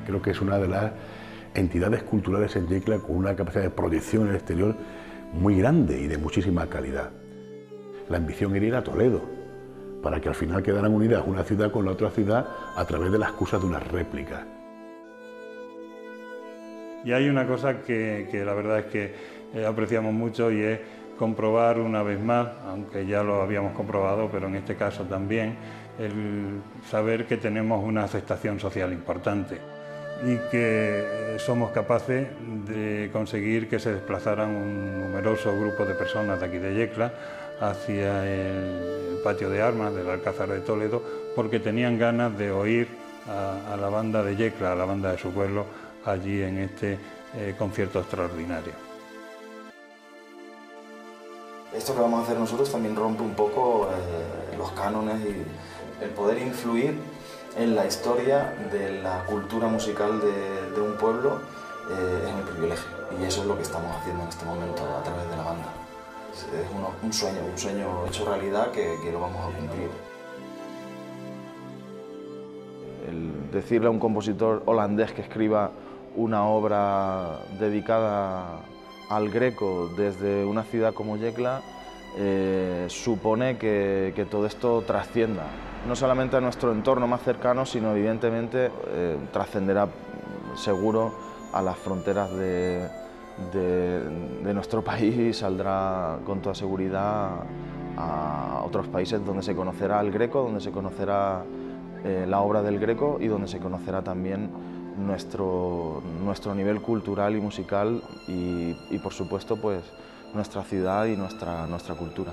Creo que es una de las entidades culturales en Yecla con una capacidad de proyección en el exterior muy grande y de muchísima calidad. La ambición era ir a Toledo, para que al final quedaran unidas una ciudad con la otra ciudad a través de las excusas de unas réplicas. Y hay una cosa que la verdad es que apreciamos mucho y es comprobar una vez más, aunque ya lo habíamos comprobado, pero en este caso también, el saber que tenemos una aceptación social importante y que somos capaces de conseguir que se desplazaran un numeroso grupo de personas de aquí de Yecla hacia el patio de armas del Alcázar de Toledo, porque tenían ganas de oír a la banda de Yecla, a la banda de su pueblo, allí en este concierto extraordinario. Esto que vamos a hacer nosotros también rompe un poco los cánones y el poder influir en la historia de la cultura musical de un pueblo es un privilegio, y eso es lo que estamos haciendo en este momento a través de la banda. Es un sueño hecho realidad que lo vamos a cumplir. El decirle a un compositor holandés que escriba una obra dedicada al Greco desde una ciudad como Yecla supone que todo esto trascienda, no solamente a nuestro entorno más cercano, sino evidentemente trascenderá seguro a las fronteras de nuestro país y saldrá con toda seguridad a otros países donde se conocerá el Greco, donde se conocerá la obra del Greco y donde se conocerá también nuestro nivel cultural y musical y por supuesto pues nuestra ciudad y nuestra cultura.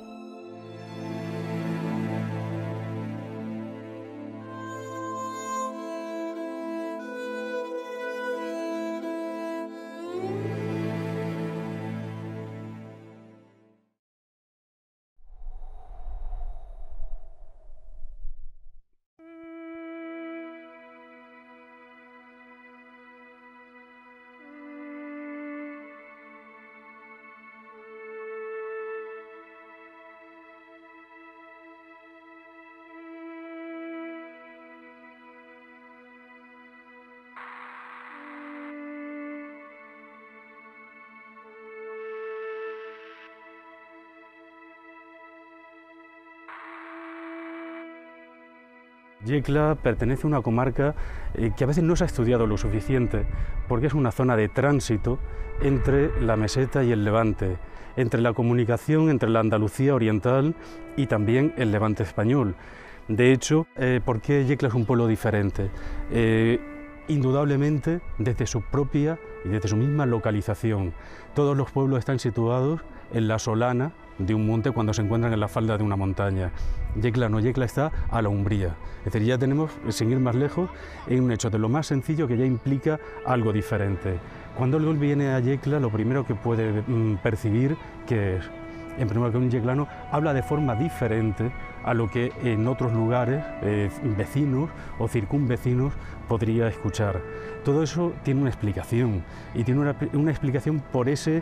Yecla pertenece a una comarca que a veces no se ha estudiado lo suficiente, porque es una zona de tránsito entre la meseta y el Levante, entre la comunicación entre la Andalucía oriental y también el Levante español. De hecho, ¿por qué Yecla es un pueblo diferente? Indudablemente desde su propia y desde su misma localización. Todos los pueblos están situados en la solana de un monte cuando se encuentran en la falda de una montaña. Yecla no, Yecla está a la umbría. Es decir, ya tenemos, sin ir más lejos, un hecho de lo más sencillo que ya implica algo diferente. Cuando alguien viene a Yecla, lo primero que puede percibir que es, en primer lugar, un yeclano habla de forma diferente a lo que en otros lugares vecinos o circunvecinos podría escuchar. Todo eso tiene una explicación, y tiene una explicación por ese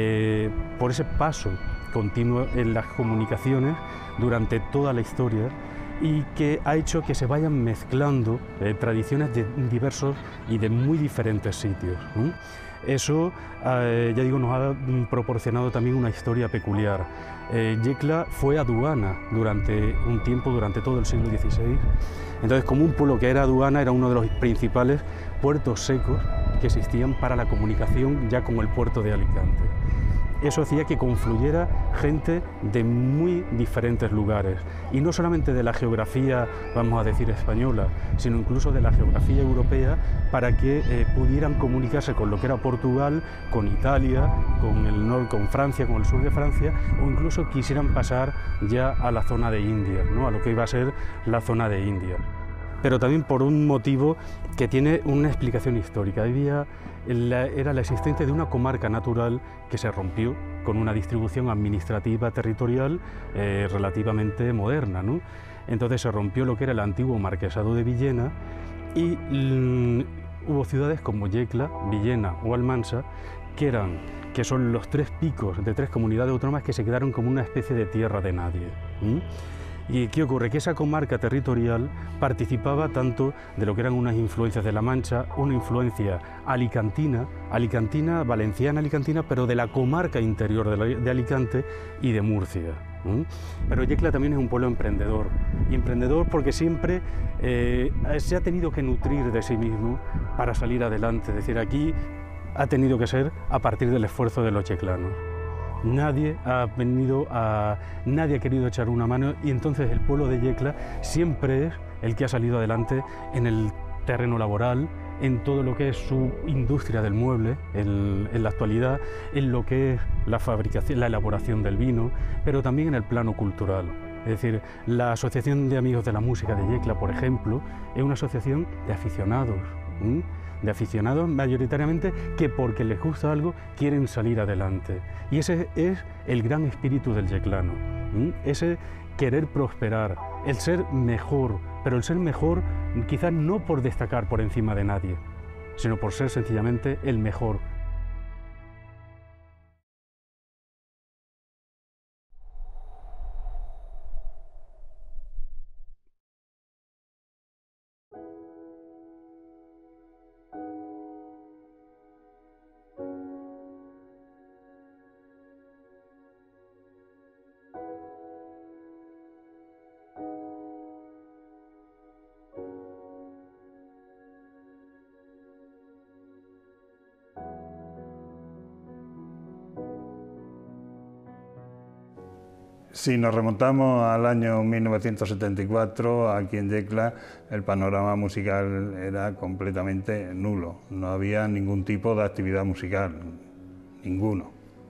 paso continuo en las comunicaciones durante toda la historia, y que ha hecho que se vayan mezclando tradiciones de diversos y de muy diferentes sitios. Eso, ya digo, nos ha proporcionado también una historia peculiar. Yecla fue aduana durante un tiempo, durante todo el siglo XVI. Entonces, como un pueblo que era aduana, era uno de los principales puertos secos que existían para la comunicación ya con el puerto de Alicante. Eso hacía que confluyera gente de muy diferentes lugares, y no solamente de la geografía, vamos a decir, española, sino incluso de la geografía europea, para que pudieran comunicarse con lo que era Portugal, con Italia, con el norte, con Francia, con el sur de Francia, o incluso quisieran pasar ya a la zona de Indias, ¿no? A lo que iba a ser la zona de Indias. Pero también por un motivo que tiene una explicación histórica. Era la existencia de una comarca natural que se rompió con una distribución administrativa territorial relativamente moderna, ¿no? Entonces se rompió lo que era el antiguo marquesado de Villena, y hubo ciudades como Yecla, Villena o Almansa, que son los tres picos de tres comunidades autónomas que se quedaron como una especie de tierra de nadie. ¿Y qué ocurre? Que esa comarca territorial participaba tanto de lo que eran unas influencias de La Mancha, una influencia alicantina, valenciana alicantina, pero de la comarca interior de Alicante y de Murcia. Pero Yecla también es un pueblo emprendedor, y emprendedor porque siempre se ha tenido que nutrir de sí mismo para salir adelante. Es decir, aquí ha tenido que ser a partir del esfuerzo de los yeclanos. Nadie ha querido echar una mano, y entonces el pueblo de Yecla siempre es el que ha salido adelante en el terreno laboral, en todo lo que es su industria del mueble en la actualidad, en lo que es la fabricación, la elaboración del vino, pero también en el plano cultural. Es decir, la Asociación de Amigos de la Música de Yecla, por ejemplo, es una asociación de aficionados. De aficionados mayoritariamente que porque les gusta algo quieren salir adelante. Y ese es el gran espíritu del yeclano, ese querer prosperar, el ser mejor, pero el ser mejor quizás no por destacar por encima de nadie, sino por ser sencillamente el mejor. Si nos remontamos al año 1974, aquí en Yecla el panorama musical era completamente nulo. No había ningún tipo de actividad musical, ninguno.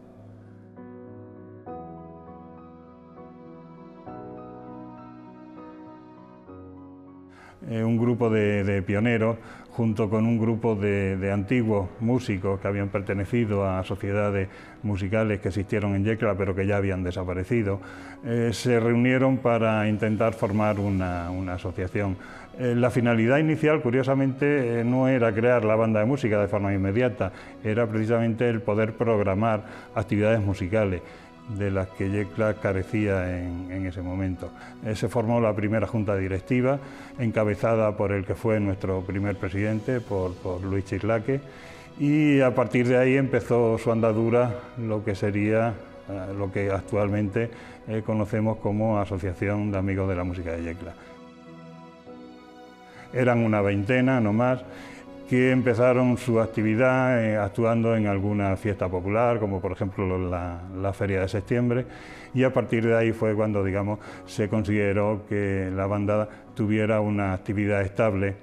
Un grupo de pioneros, junto con un grupo de antiguos músicos que habían pertenecido a sociedades musicales que existieron en Yecla pero que ya habían desaparecido, se reunieron para intentar formar una asociación. La finalidad inicial, curiosamente, no era crear la banda de música de forma inmediata, era precisamente el poder programar actividades musicales de las que Yecla carecía en ese momento. Se formó la primera junta directiva, encabezada por el que fue nuestro primer presidente, por Luis Chirlaque, y a partir de ahí empezó su andadura lo que sería lo que actualmente conocemos como Asociación de Amigos de la Música de Yecla. Eran una veintena, no más, que empezaron su actividad actuando en alguna fiesta popular, como por ejemplo la Feria de Septiembre, y a partir de ahí fue cuando, digamos, se consideró que la banda tuviera una actividad estable.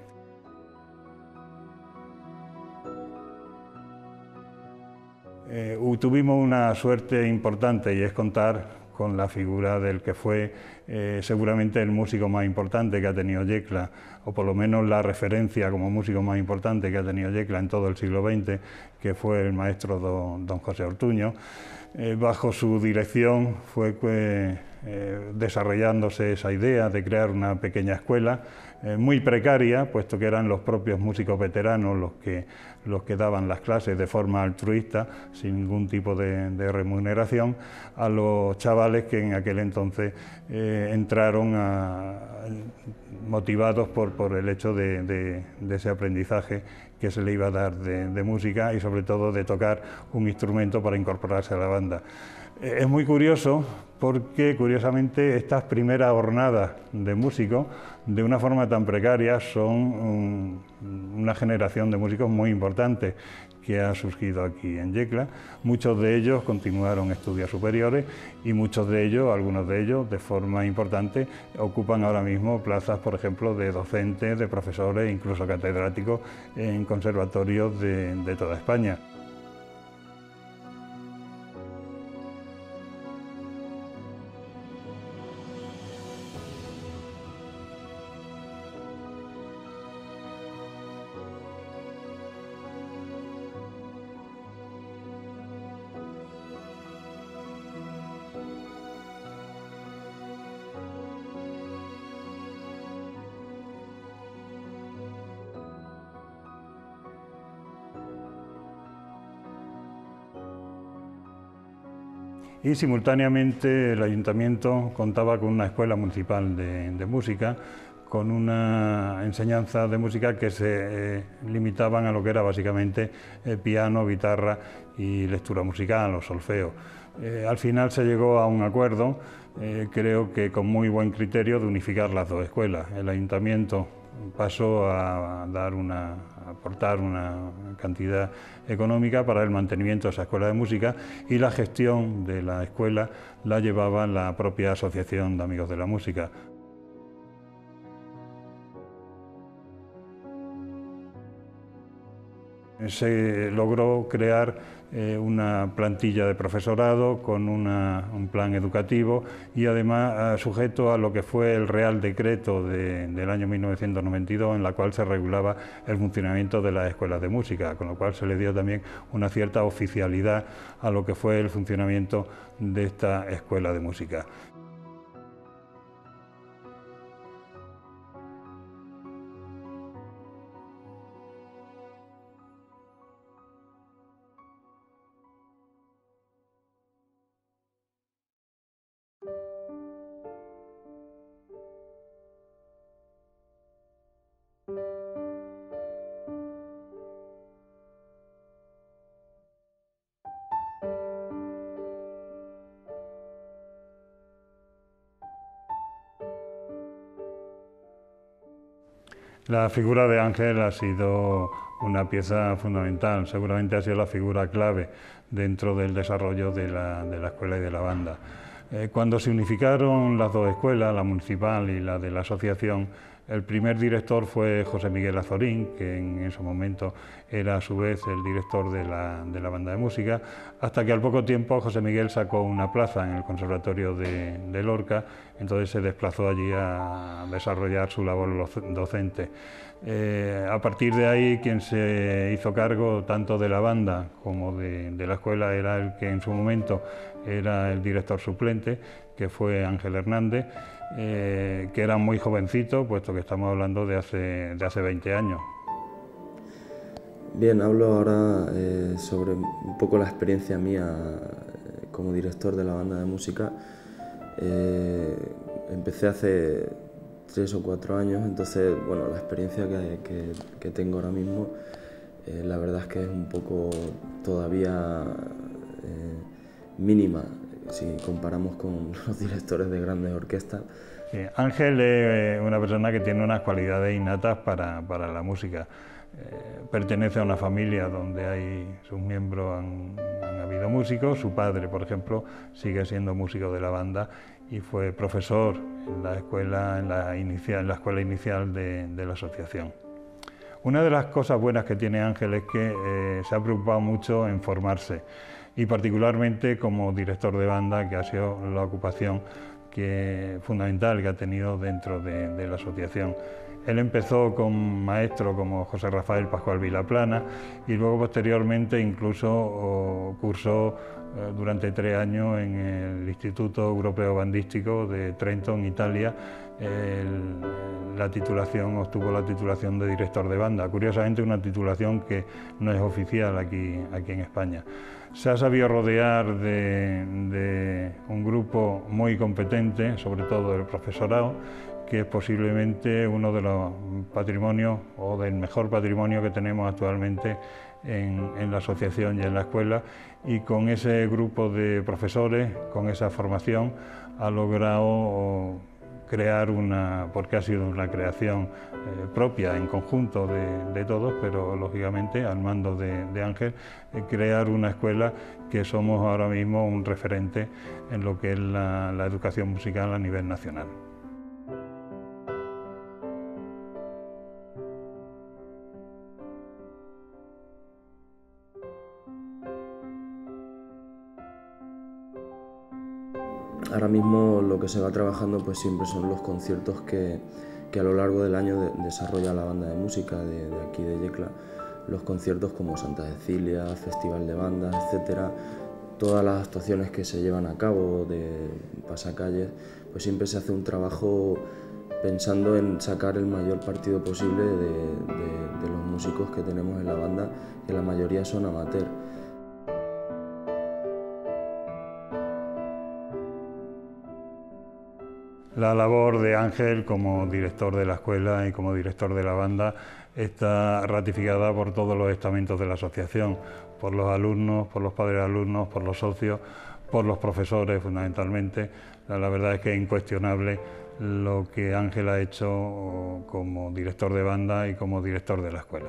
Tuvimos una suerte importante, y es contar con la figura del que fue seguramente el músico más importante que ha tenido Yecla, o por lo menos la referencia como músico más importante que ha tenido Yecla en todo el siglo XX, que fue el maestro don José Ortuño. Bajo su dirección fue desarrollándose esa idea de crear una pequeña escuela, muy precaria, puesto que eran los propios músicos veteranos los que daban las clases de forma altruista, sin ningún tipo de remuneración, a los chavales que en aquel entonces entraron motivados por el hecho de ese aprendizaje que se le iba a dar de música y sobre todo de tocar un instrumento para incorporarse a la banda. Es muy curioso porque, curiosamente, estas primeras jornadas de músicos, de una forma tan precaria, son una generación de músicos muy importante que ha surgido aquí en Yecla. Muchos de ellos continuaron estudios superiores y muchos de ellos, algunos de ellos, de forma importante, ocupan ahora mismo plazas, por ejemplo, de docentes, de profesores, incluso catedráticos en conservatorios de toda España. y simultáneamente el ayuntamiento contaba con una escuela municipal de música, con una enseñanza de música que se limitaban a lo que era básicamente piano, guitarra y lectura musical o solfeo. Al final se llegó a un acuerdo, creo que con muy buen criterio, de unificar las dos escuelas. El ayuntamiento pasó a aportar una cantidad económica para el mantenimiento de esa escuela de música, y la gestión de la escuela la llevaba la propia Asociación de Amigos de la Música. Se logró crear una plantilla de profesorado con un plan educativo, y además sujeto a lo que fue el Real Decreto del año 1992, en la cual se regulaba el funcionamiento de las escuelas de música, con lo cual se le dio también una cierta oficialidad a lo que fue el funcionamiento de esta escuela de música. La figura de Ángel ha sido una pieza fundamental, seguramente ha sido la figura clave dentro del desarrollo de la escuela y de la banda. Cuando se unificaron las dos escuelas, la municipal y la de la asociación, el primer director fue José Miguel Azorín, que en ese momento era a su vez el director de la banda de música, hasta que al poco tiempo José Miguel sacó una plaza en el Conservatorio de Lorca, entonces se desplazó allí a desarrollar su labor docente. A partir de ahí, quien se hizo cargo tanto de la banda como de la escuela era el que en su momento era el director suplente, que fue Ángel Hernández, que era muy jovencito, puesto que estamos hablando de hace 20 años. Bien, hablo ahora sobre un poco la experiencia mía como director de la banda de música. Empecé hace 3 o 4 años, entonces bueno, la experiencia que tengo ahora mismo, la verdad es que es un poco todavía mínima si comparamos con los directores de grandes orquestas. Sí, Ángel es una persona que tiene unas cualidades innatas para la música. Pertenece a una familia donde sus miembros han habido músicos. Su padre, por ejemplo, sigue siendo músico de la banda y fue profesor en la escuela inicial de la asociación. Una de las cosas buenas que tiene Ángel es que se ha preocupado mucho en formarse, y particularmente como director de banda, que ha sido la ocupación fundamental que ha tenido dentro de la asociación. Él empezó con maestros como José Rafael Pascual Vilaplana, y luego posteriormente incluso cursó durante 3 años en el Instituto Europeo Bandístico de Trento, en Italia. Obtuvo la titulación de director de banda, curiosamente una titulación que no es oficial aquí en España. Se ha sabido rodear de un grupo muy competente, sobre todo del profesorado, que es posiblemente uno de los patrimonios o del mejor patrimonio que tenemos actualmente en la asociación y en la escuela, y con ese grupo de profesores, con esa formación, ha logrado crear porque ha sido una creación propia, en conjunto de todos, pero lógicamente al mando de Ángel, crear una escuela que somos ahora mismo un referente en lo que es la educación musical a nivel nacional. Ahora mismo lo que se va trabajando pues siempre son los conciertos que a lo largo del año desarrolla la banda de música de aquí de Yecla. Los conciertos como Santa Cecilia, Festival de Bandas, etcétera, todas las actuaciones que se llevan a cabo de pasacalles, pues siempre se hace un trabajo pensando en sacar el mayor partido posible de los músicos que tenemos en la banda, que la mayoría son amateurs. La labor de Ángel como director de la escuela y como director de la banda está ratificada por todos los estamentos de la asociación, por los alumnos, por los padres de alumnos, por los socios, por los profesores fundamentalmente. La verdad es que es incuestionable lo que Ángel ha hecho como director de banda y como director de la escuela.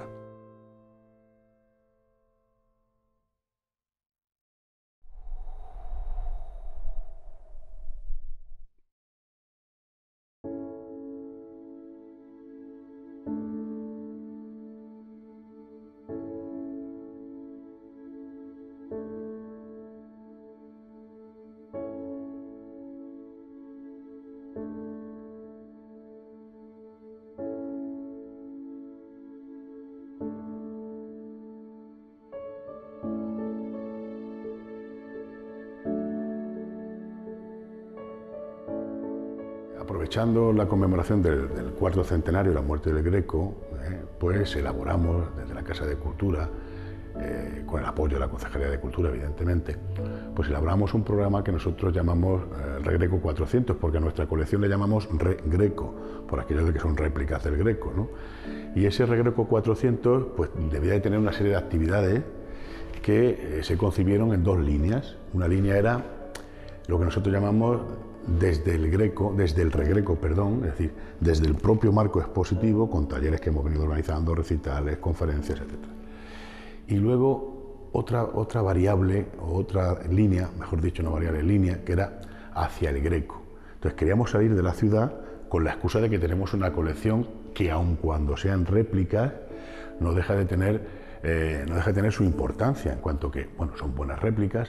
Aprovechando la conmemoración del cuarto centenario de la muerte del Greco, pues elaboramos desde la Casa de Cultura, con el apoyo de la Concejalía de Cultura, evidentemente, pues elaboramos un programa que nosotros llamamos Regreco 400, porque a nuestra colección le llamamos Regreco, por aquello de que son réplicas del Greco, ¿no? Y ese Regreco 400 pues, debía de tener una serie de actividades que se concibieron en dos líneas. Una línea era lo que nosotros llamamos desde el Regreco, es decir, desde el propio marco expositivo, con talleres que hemos venido organizando, recitales, conferencias, etc. Y luego otra variable, o otra línea, mejor dicho, una variable línea, que era hacia el Greco. Entonces queríamos salir de la ciudad con la excusa de que tenemos una colección que, aun cuando sean réplicas, no deja de tener su importancia, en cuanto que, bueno, son buenas réplicas.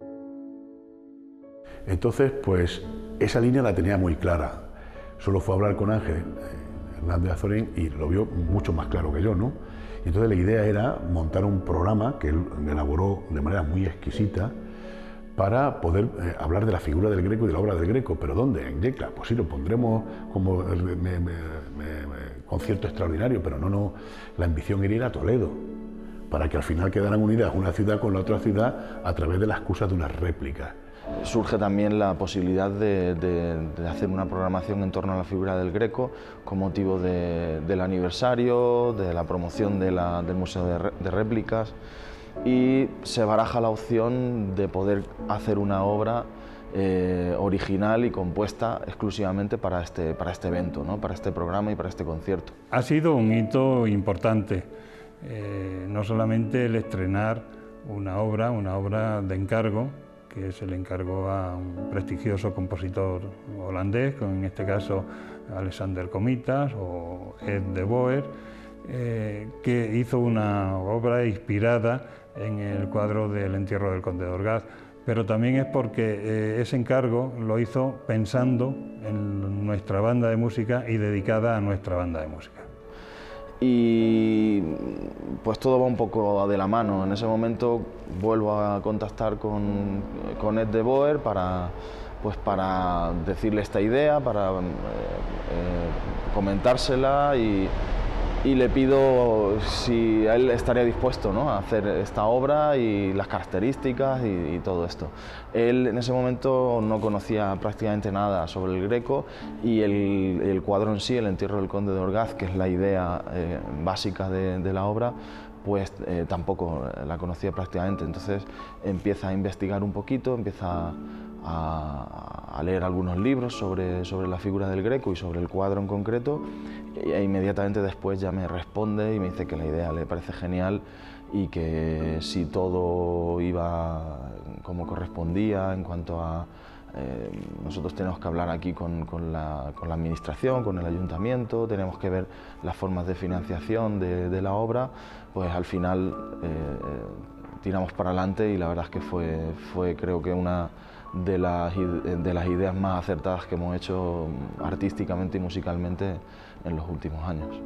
Entonces, pues, esa línea la tenía muy clara. Solo fue a hablar con Ángel Hernández Azorín y lo vio mucho más claro que yo, ¿no? Y entonces la idea era montar un programa que él elaboró de manera muy exquisita para poder hablar de la figura del Greco y de la obra del Greco. ¿Pero dónde? En Yecla. Pues sí, lo pondremos como concierto extraordinario, pero no, la ambición era ir a Toledo, para que al final quedaran unidas una ciudad con la otra ciudad a través de la excusa de unas réplicas. Surge también la posibilidad de hacer una programación en torno a la figura del Greco con motivo del aniversario, de la promoción del Museo de Réplicas, y se baraja la opción de poder hacer una obra original y compuesta exclusivamente para este evento, ¿no? Para este programa y para este concierto. Ha sido un hito importante, no solamente el estrenar una obra de encargo, que se le encargó a un prestigioso compositor holandés, en este caso Alexander Comitas o Ed de Boer, que hizo una obra inspirada en el cuadro del entierro del conde de Orgaz, pero también es porque ese encargo lo hizo pensando en nuestra banda de música y dedicada a nuestra banda de música. Y pues todo va un poco de la mano. En ese momento vuelvo a contactar con Ed de Boer para decirle esta idea, para comentársela y le pido si él estaría dispuesto, ¿no?, a hacer esta obra y las características y todo esto. Él en ese momento no conocía prácticamente nada sobre el Greco y el cuadro en sí, el entierro del conde de Orgaz, que es la idea básica de la obra, pues tampoco la conocía prácticamente. Entonces empieza a investigar un poquito, empieza a leer algunos libros sobre la figura del Greco y sobre el cuadro en concreto, e inmediatamente después ya me responde y me dice que la idea le parece genial y que si todo iba como correspondía en cuanto a nosotros tenemos que hablar aquí con la administración, con el ayuntamiento, tenemos que ver las formas de financiación de la obra, pues al final tiramos para adelante y la verdad es que fue creo que una de las ideas más acertadas que hemos hecho artísticamente y musicalmente en los últimos años.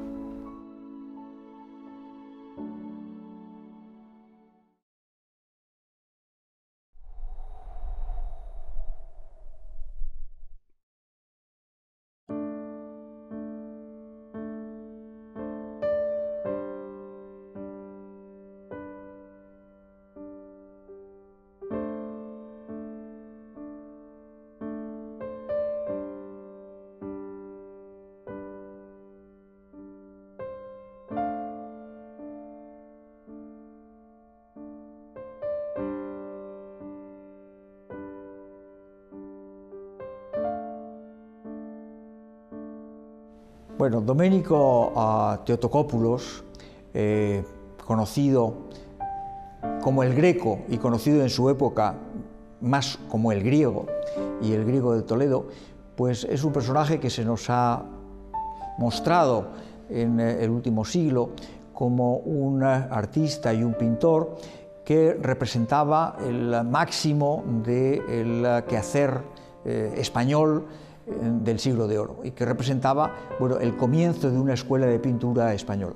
Bueno, Domenico Theotokopoulos, conocido como el Greco y conocido en su época más como el griego y el griego de Toledo, pues es un personaje que se nos ha mostrado en el último siglo como un artista y un pintor que representaba el máximo del quehacer español del siglo de oro y que representaba, bueno, el comienzo de una escuela de pintura española.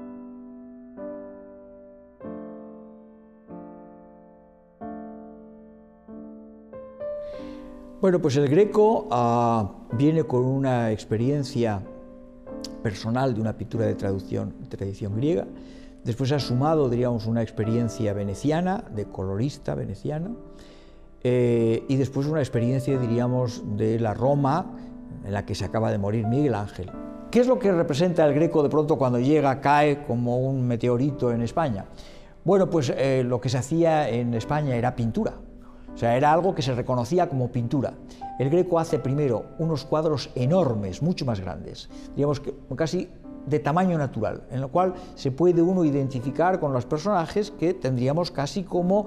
Bueno, pues el Greco viene con una experiencia personal de una pintura de tradición griega. Después ha sumado, diríamos, una experiencia veneciana, de colorista veneciana, y después una experiencia, diríamos, de la Roma, en la que se acaba de morir Miguel Ángel. ¿Qué es lo que representa el Greco de pronto cuando llega, cae como un meteorito en España? Bueno, pues lo que se hacía en España era pintura. O sea, era algo que se reconocía como pintura. El Greco hace primero unos cuadros enormes, mucho más grandes, digamos que casi de tamaño natural, en lo cual se puede uno identificar con los personajes que tendríamos casi como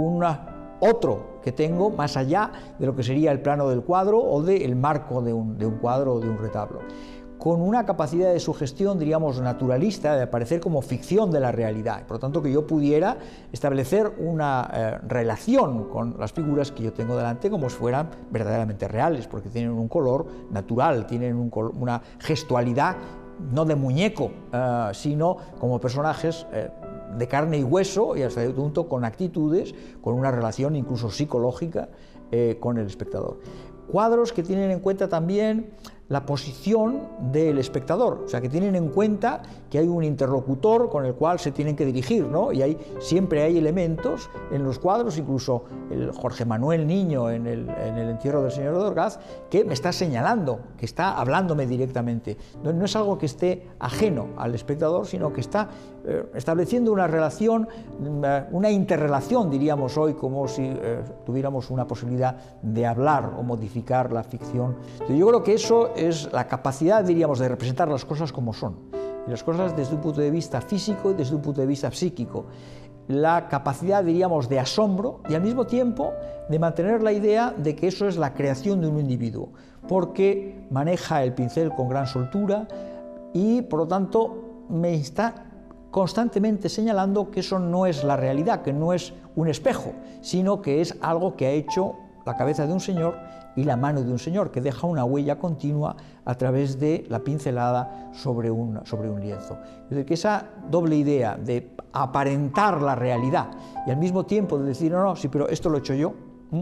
otro que tengo más allá de lo que sería el plano del cuadro o del marco de un cuadro o de un retablo, con una capacidad de sugestión, diríamos, naturalista, de aparecer como ficción de la realidad. Por lo tanto, que yo pudiera establecer una relación con las figuras que yo tengo delante como si fueran verdaderamente reales, porque tienen un color natural, tienen una gestualidad no de muñeco, sino como personajes de carne y hueso y hasta de punto con actitudes, con una relación incluso psicológica con el espectador. Cuadros que tienen en cuenta también la posición del espectador, o sea, que tienen en cuenta que hay un interlocutor con el cual se tienen que dirigir, ¿no? Y siempre hay elementos en los cuadros, incluso el Jorge Manuel Niño en el entierro del señor de Orgaz, que me está señalando, que está hablándome directamente. No es algo que esté ajeno al espectador, sino que está estableciendo una relación, una interrelación, diríamos hoy, como si tuviéramos una posibilidad de hablar o modificar la ficción. Entonces, yo creo que eso es la capacidad, diríamos, de representar las cosas como son, y las cosas desde un punto de vista físico y desde un punto de vista psíquico. La capacidad, diríamos, de asombro y al mismo tiempo de mantener la idea de que eso es la creación de un individuo, porque maneja el pincel con gran soltura y, por lo tanto, me está constantemente señalando que eso no es la realidad, que no es un espejo, sino que es algo que ha hecho la cabeza de un señor y la mano de un señor, que deja una huella continua a través de la pincelada sobre un lienzo. Es decir, que esa doble idea de aparentar la realidad y al mismo tiempo de decir, no, sí, pero esto lo he hecho yo,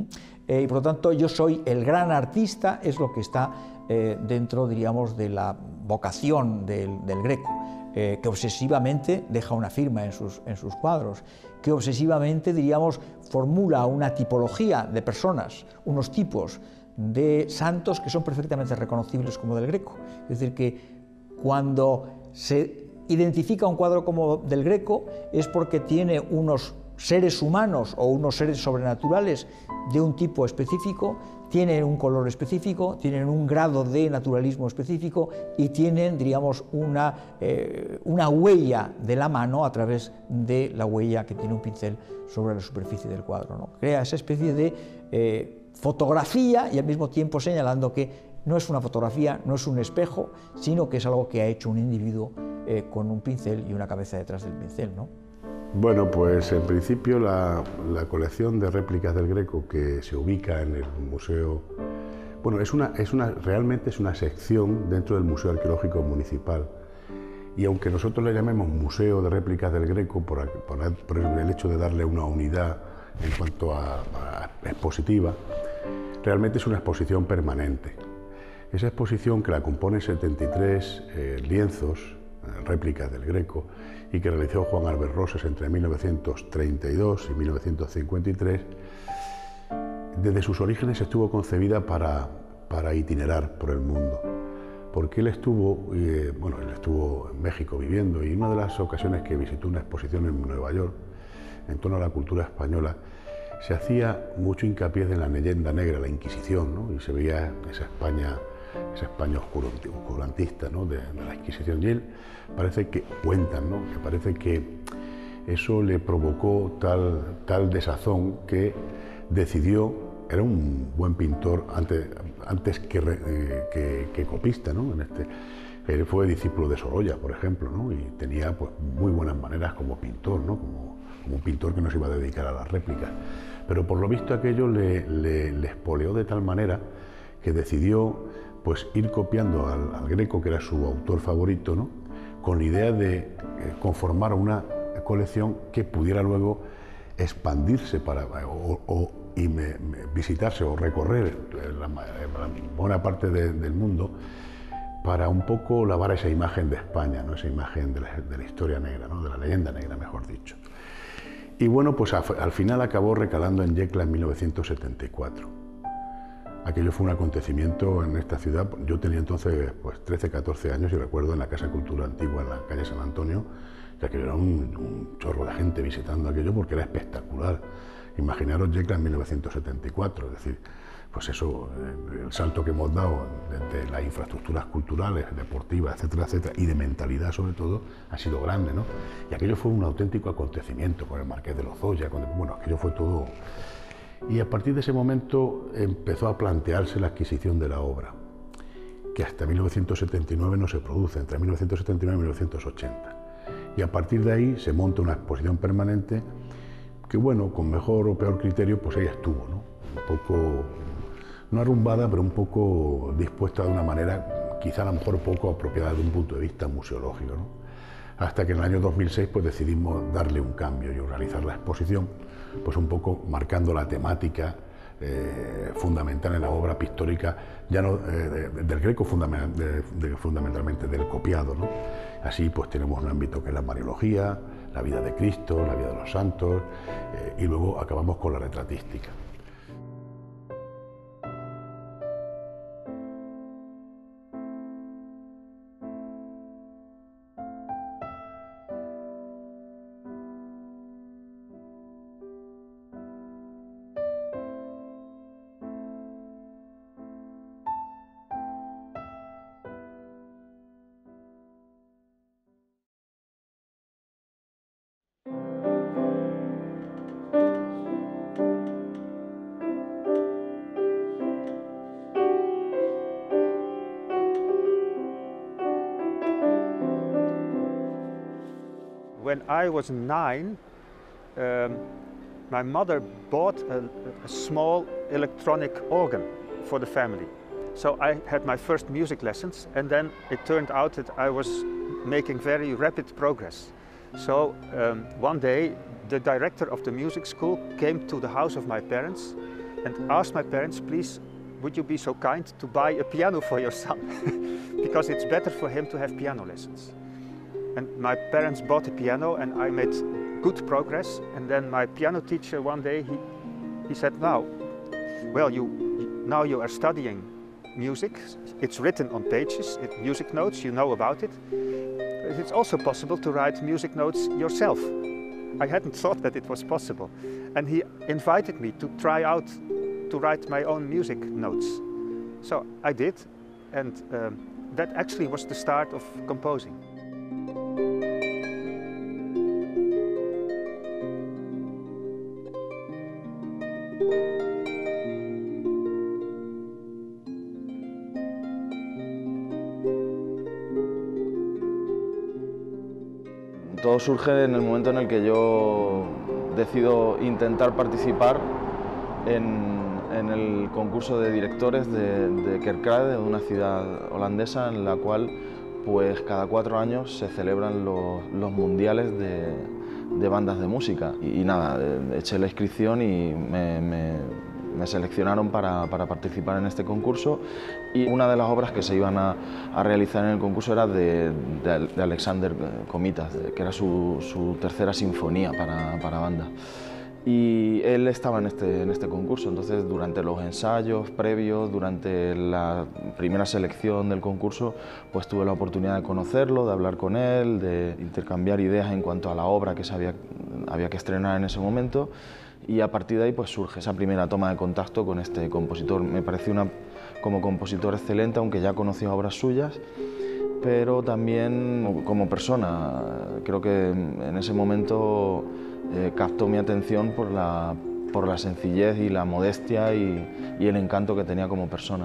y por lo tanto yo soy el gran artista, es lo que está dentro, diríamos, de la vocación del Greco, que obsesivamente deja una firma en sus cuadros, que obsesivamente, diríamos, formula una tipología de personas, unos tipos de santos que son perfectamente reconocibles como del Greco. Es decir, que cuando se identifica un cuadro como del Greco es porque tiene unos seres humanos o unos seres sobrenaturales de un tipo específico, tienen un color específico, tienen un grado de naturalismo específico y tienen, diríamos, una huella de la mano a través de la huella que tiene un pincel sobre la superficie del cuadro, ¿no? Crea esa especie de fotografía y al mismo tiempo señalando que no es una fotografía, no es un espejo, sino que es algo que ha hecho un individuo con un pincel y una cabeza detrás del pincel, ¿no? Bueno, pues en principio la colección de réplicas del Greco que se ubica en el museo, bueno, realmente es una sección dentro del Museo Arqueológico Municipal, y aunque nosotros le llamemos Museo de Réplicas del Greco por el hecho de darle una unidad en cuanto a expositiva, realmente es una exposición permanente. Esa exposición, que la compone 73 lienzos, réplicas del Greco, y que realizó Juan Albert Rosas entre 1932 y 1953, desde sus orígenes estuvo concebida para itinerar por el mundo, porque él estuvo en México viviendo, y en una de las ocasiones que visitó una exposición en Nueva York en torno a la cultura española, se hacía mucho hincapié en la leyenda negra, la Inquisición, ¿no? Y se veía esa España esa España oscurantista, ¿no?, de la Inquisición. Y él parece que cuentan, ¿no?, que parece que eso le provocó tal desazón que decidió, era un buen pintor antes que copista, ¿no? Él fue discípulo de Sorolla, por ejemplo, ¿no?, y tenía pues muy buenas maneras como pintor, ¿no?, como un pintor que no se iba a dedicar a las réplicas. Pero por lo visto aquello le espoleó de tal manera que decidió pues ir copiando al Greco, que era su autor favorito, ¿no?, con la idea de conformar una colección que pudiera luego expandirse visitarse o recorrer la buena parte del mundo, para un poco lavar esa imagen de España, ¿no?, esa imagen de la historia negra, ¿no?, de la leyenda negra, mejor dicho. Y bueno, pues al final acabó recalando en Yecla en 1974. Aquello fue un acontecimiento en esta ciudad. Yo tenía entonces pues 13, 14 años y recuerdo en la Casa Cultura Antigua, en la calle San Antonio, que aquello era un chorro de gente visitando aquello porque era espectacular. Imaginaros Yecla en 1974, es decir, pues eso, el salto que hemos dado desde las infraestructuras culturales, deportivas, etcétera, etcétera, y de mentalidad sobre todo, ha sido grande, ¿no? Y aquello fue un auténtico acontecimiento con el Marqués de Lozoya, bueno, aquello fue todo. Y a partir de ese momento empezó a plantearse la adquisición de la obra, que hasta 1979 no se produce, entre 1979 y 1980. Y a partir de ahí se monta una exposición permanente que, bueno, con mejor o peor criterio, pues ahí estuvo, ¿no? Un poco, no arrumbada, pero un poco dispuesta de una manera, quizá a lo mejor poco apropiada de un punto de vista museológico, ¿no? Hasta que en el año 2006 pues decidimos darle un cambio y organizar la exposición, pues un poco marcando la temática fundamental en la obra pictórica, ya no del Greco fundamentalmente, del copiado, ¿no? Así pues tenemos un ámbito que es la mariología, la vida de Cristo, la vida de los santos, y luego acabamos con la retratística. When I was 9, my mother bought a small electronic organ for the family. So I had my first music lessons, and then it turned out that I was making very rapid progress. So one day the director of the music school came to the house of my parents and asked my parents, please, would you be so kind to buy a piano for your son? Because it's better for him to have piano lessons. And my parents bought a piano and I made good progress. And then my piano teacher one day, he said, now you are studying music. It's written on pages, music notes, you know about it. But it's also possible to write music notes yourself. I hadn't thought that it was possible. And he invited me to try out to write my own music notes. So I did, and that actually was the start of composing. Todo surge en el momento en el que yo decido intentar participar en el concurso de directores de Kerkrade, de una ciudad holandesa en la cual pues cada 4 años se celebran los mundiales de bandas de música. Y nada, eché la inscripción y me seleccionaron para participar en este concurso, y una de las obras que se iban a realizar en el concurso era de Alexander Komitas, que era su tercera sinfonía para banda. Y él estaba en este concurso, entonces durante los ensayos previos, durante la primera selección del concurso, pues tuve la oportunidad de conocerlo, de hablar con él, de intercambiar ideas en cuanto a la obra que había que estrenar en ese momento, y a partir de ahí pues surge esa primera toma de contacto con este compositor. Me pareció como compositor excelente, aunque ya conocía obras suyas, pero también como persona. Creo que en ese momento captó mi atención por la sencillez y la modestia y el encanto que tenía como persona.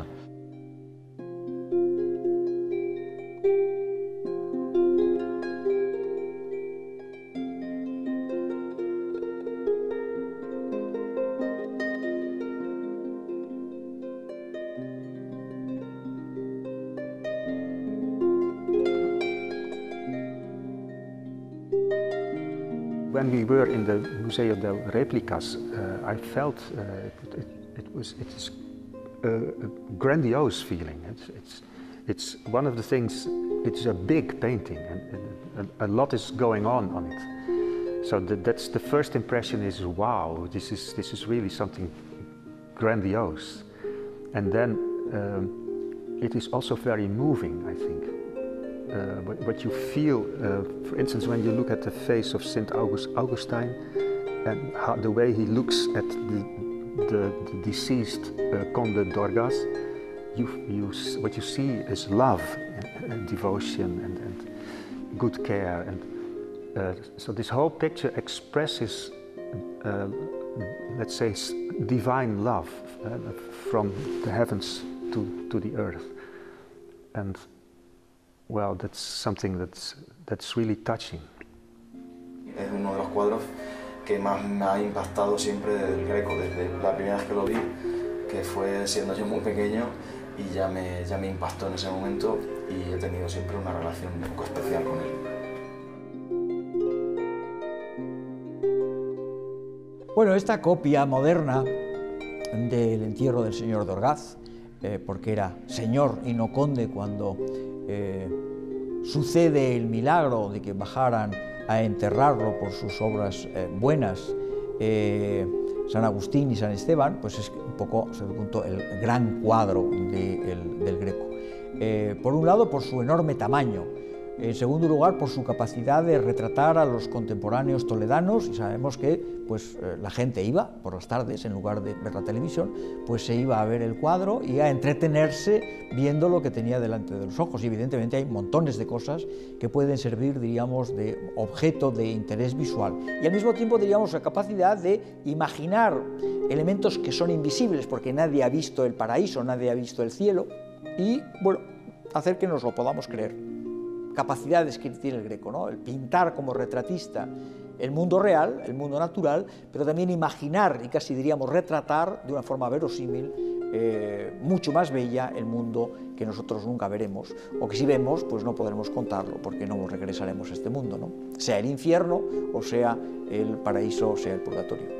When we were in the Museo de Replicas, I felt it is a grandiose feeling. It's one of the things. It's a big painting, and a lot is going on it. So that's the first impression. Is wow, this is really something grandiose, and then it is also very moving, I think. What you feel, for instance, when you look at the face of St. Augustine and the way he looks at the deceased Conde d'Orgaz, what you see is love and devotion and good care. And so this whole picture expresses, let's say, divine love from the heavens to the earth. And well, that's something that's really touching. Es uno de los cuadros que más me ha impactado siempre del Greco, desde la primera vez que lo vi, que fue siendo yo muy pequeño, y ya me impactó en ese momento, y he tenido siempre una relación un poco especial con él. Bueno, esta copia moderna del entierro del señor d'Orgaz, porque era señor y no conde cuando sucede el milagro de que bajaran a enterrarlo por sus obras buenas San Agustín y San Esteban, pues es un poco, a cierto punto, el gran cuadro del Greco. Por un lado, por su enorme tamaño. En segundo lugar, por su capacidad de retratar a los contemporáneos toledanos, y sabemos que pues, la gente iba por las tardes, en lugar de ver la televisión, pues se iba a ver el cuadro y a entretenerse viendo lo que tenía delante de los ojos. Y evidentemente hay montones de cosas que pueden servir, diríamos, de objeto de interés visual. Y al mismo tiempo, diríamos, la capacidad de imaginar elementos que son invisibles, porque nadie ha visto el paraíso, nadie ha visto el cielo, y, bueno, hacer que nos lo podamos creer. Capacidades que tiene el Greco, ¿no? El pintar como retratista el mundo real, el mundo natural, pero también imaginar y casi diríamos retratar de una forma verosímil, mucho más bella, el mundo que nosotros nunca veremos, o que si vemos, pues no podremos contarlo, porque no regresaremos a este mundo, ¿no? Sea el infierno, o sea el paraíso, o sea el purgatorio.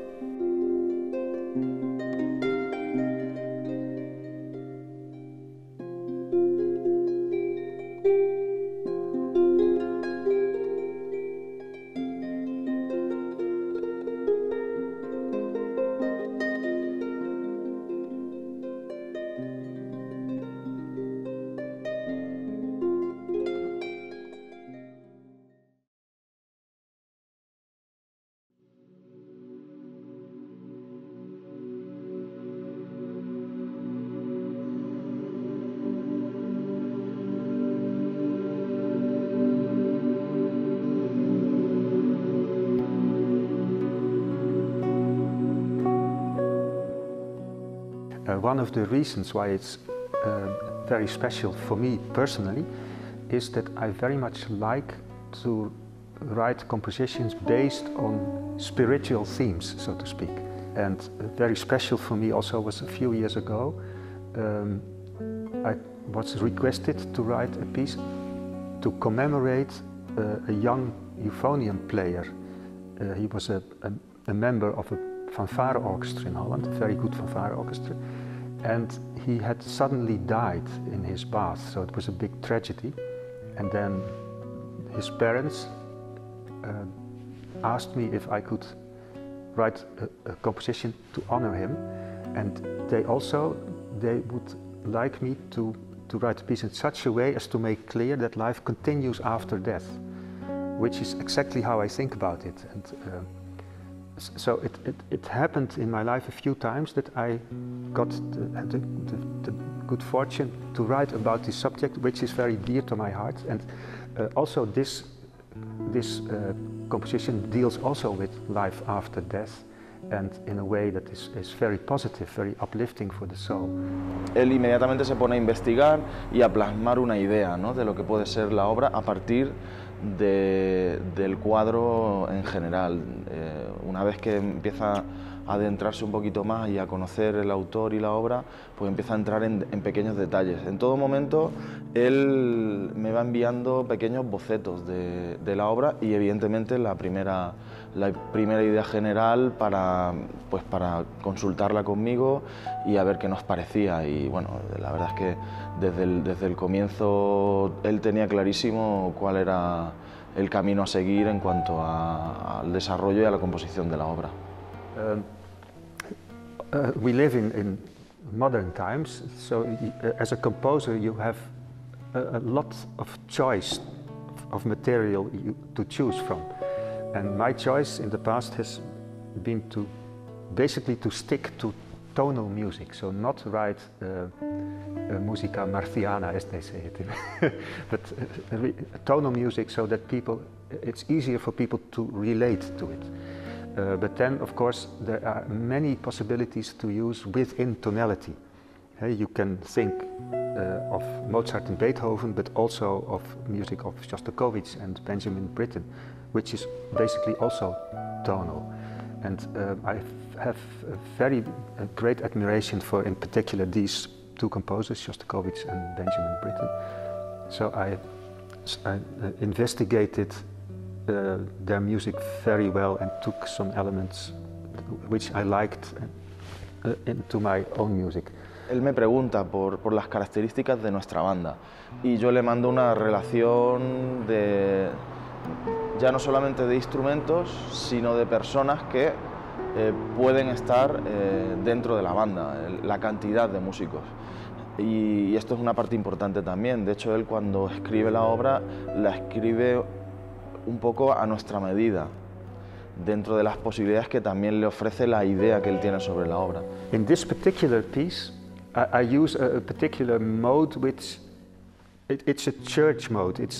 One of the reasons why it's very special for me personally is that I very much like to write compositions based on spiritual themes, so to speak. And very special for me also was a few years ago, I was requested to write a piece to commemorate a young euphonium player. He was a member of a fanfare orchestra in Holland, a very good fanfare orchestra. And he had suddenly died in his bath, so it was a big tragedy. And then his parents asked me if I could write a composition to honor him. And they would like me to write a piece in such a way as to make clear that life continues after death, which is exactly how I think about it. And so it happened in my life a few times that I got the good fortune to write about this subject, which is very dear to my heart. And also this composition deals also with life after death, and in a way that is very positive, very uplifting for the soul. Él inmediatamente se pone a investigar y a plasmar una idea, ¿no?, de lo que puede ser la obra a partir del cuadro en general. Una vez que empieza a adentrarse un poquito más y a conocer el autor y la obra, pues empieza a entrar en pequeños detalles. En todo momento él me va enviando pequeños bocetos de la obra y evidentemente la primera idea general para consultarla conmigo y a ver qué nos parecía. Y bueno, la verdad es que desde el comienzo él tenía clarísimo cuál era el camino a seguir en cuanto al desarrollo y a la composición de la obra. We live in modern times, so as a composer you have a lot of choice of material to choose from. And my choice in the past has been to basically stick to tonal music, so not write musica marciana, as they say it, but tonal music, so that it's easier for people to relate to it. But then, of course, there are many possibilities to use within tonality. You can think of Mozart and Beethoven, but also of music of Shostakovich and Benjamin Britten, which is basically also tonal. And I have a very great admiration for, in particular, these two composers, Shostakovich and Benjamin Britten. So I investigated their music very well and took some elements which I liked into my own music. Él me pregunta por las características de nuestra banda y yo le mando una relación ya no solamente de instrumentos, sino de personas que pueden estar dentro de la banda, la cantidad de músicos. Y esto es una parte importante también. De hecho, él cuando escribe la obra, la escribe un poco a nuestra medida, dentro de las posibilidades que también le ofrece la idea que él tiene sobre la obra. In this particular piece, I use a particular mode which it's a church mode. It's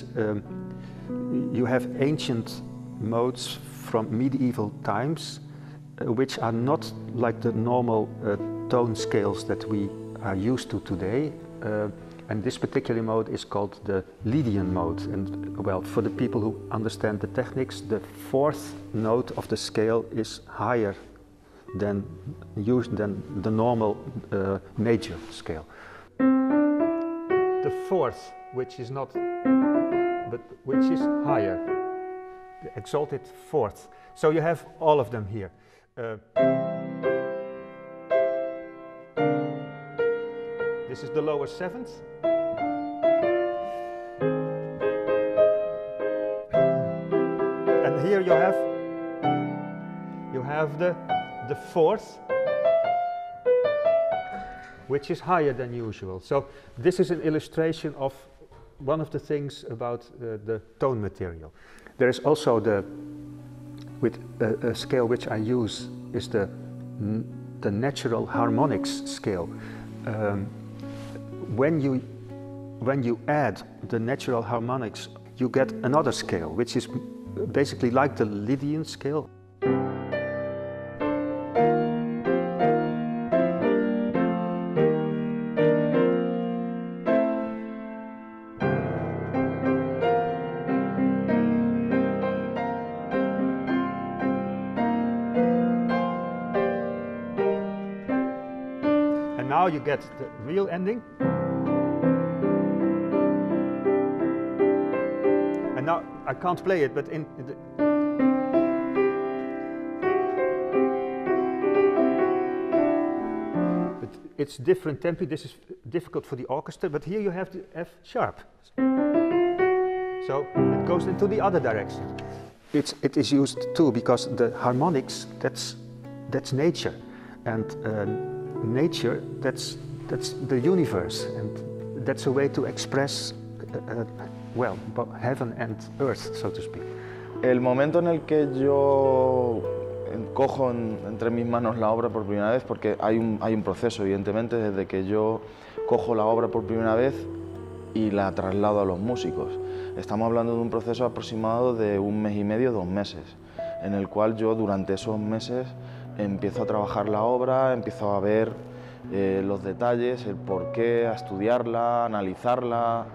you have ancient modes from medieval times, which are not like the normal tone scales that we are used to today. And this particular mode is called the Lydian mode. And well, for the people who understand the techniques, the fourth note of the scale is higher than the normal major scale. The fourth, which is not, but which is higher, the exalted fourth. So you have all of them here. This is the lower seventh. And here you have the fourth, which is higher than usual. So this is an illustration of one of the things about the tone material. There is also with a scale which I use is the natural harmonics scale. When you add the natural harmonics, you get another scale, which is basically like the Lydian scale. And now you get the real ending. And now I can't play it, but it's different tempi. This is difficult for the orchestra, but here you have the F sharp. So it goes into the other direction. It is used too because the harmonics, that's nature, and nature, that's the universe, and that's a way to express well, heaven and earth, so to speak. El momento en el que yo cojo entre mis manos la obra por primera vez, porque hay un proceso, evidentemente, desde que yo cojo la obra por primera vez y la traslado a los músicos. Estamos hablando de un proceso aproximado de 1 mes y medio, 2 meses, en el cual yo durante esos meses empiezo a trabajar la obra, empiezo a ver los detalles, el porqué, a estudiarla, a analizarla.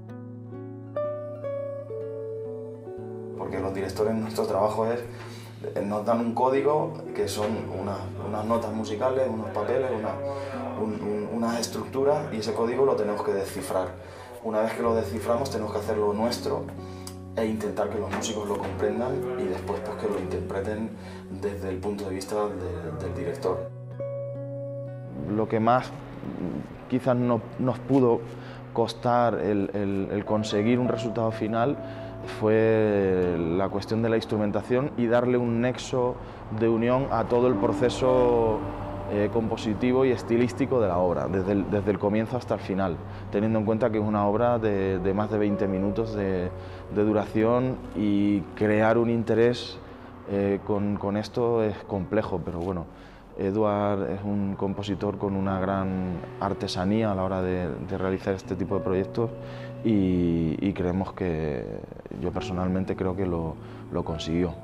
Porque los directores, nuestro trabajo es, nos dan un código que son unas notas musicales, unos papeles, unas estructuras, y ese código lo tenemos que descifrar. Una vez que lo desciframos tenemos que hacerlo nuestro e intentar que los músicos lo comprendan y después pues, que lo interpreten desde el punto de vista del director. Lo que más quizás nos pudo costar el conseguir un resultado final fue la cuestión de la instrumentación y darle un nexo de unión a todo el proceso compositivo y estilístico de la obra, desde el comienzo hasta el final, teniendo en cuenta que es una obra de más de 20 minutos de duración, y crear un interés con esto es complejo, pero bueno, Eduard es un compositor con una gran artesanía a la hora de realizar este tipo de proyectos, y creemos que, yo personalmente creo que lo consiguió.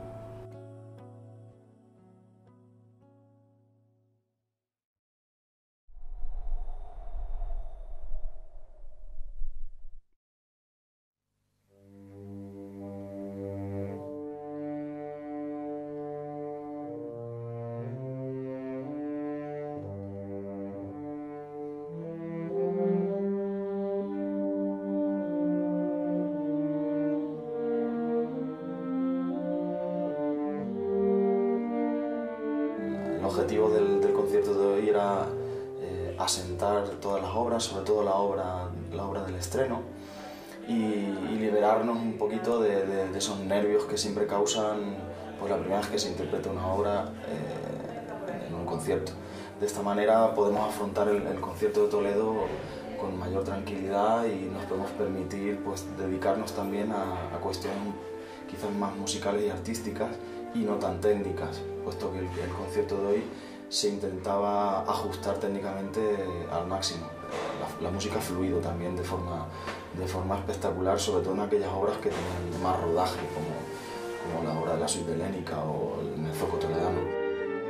El objetivo del concierto de hoy era asentar todas las obras, sobre todo la obra del estreno, y liberarnos un poquito de esos nervios que siempre causan pues, la primera vez que se interpreta una obra en un concierto. De esta manera podemos afrontar el concierto de Toledo con mayor tranquilidad y nos podemos permitir pues, dedicarnos también a cuestiones quizás más musicales y artísticas y no tan técnicas, puesto que el concierto de hoy se intentaba ajustar técnicamente al máximo. La música ha fluido también de forma espectacular, sobre todo en aquellas obras que tenían más rodaje, como la obra de la suite helénica o el Mezzoco toledano.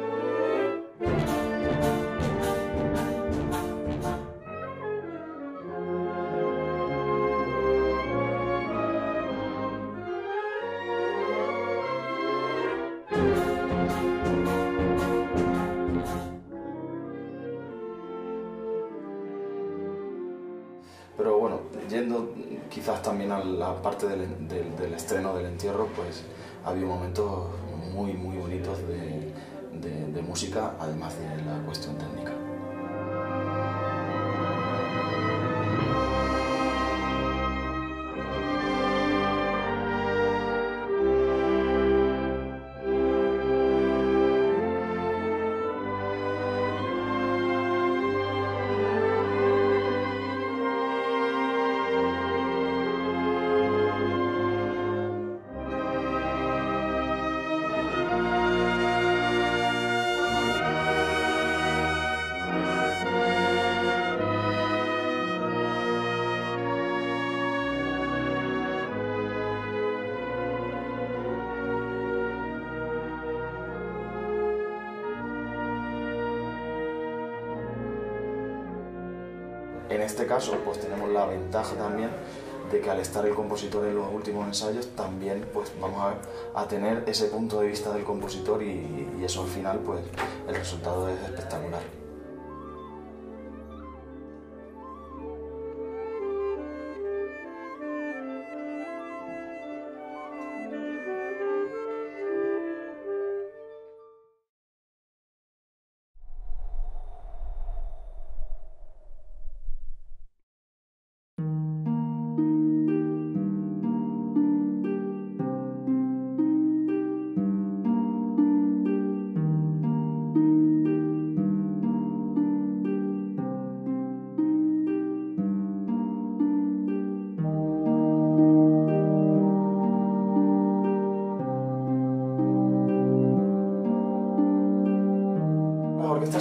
Pero bueno, yendo quizás también a la parte del estreno del entierro, pues había momentos muy bonitos de música, además de la cuestión técnica. En este caso, pues tenemos la ventaja también de que al estar el compositor en los últimos ensayos, también pues vamos a tener ese punto de vista del compositor y eso al final, pues el resultado es espectacular.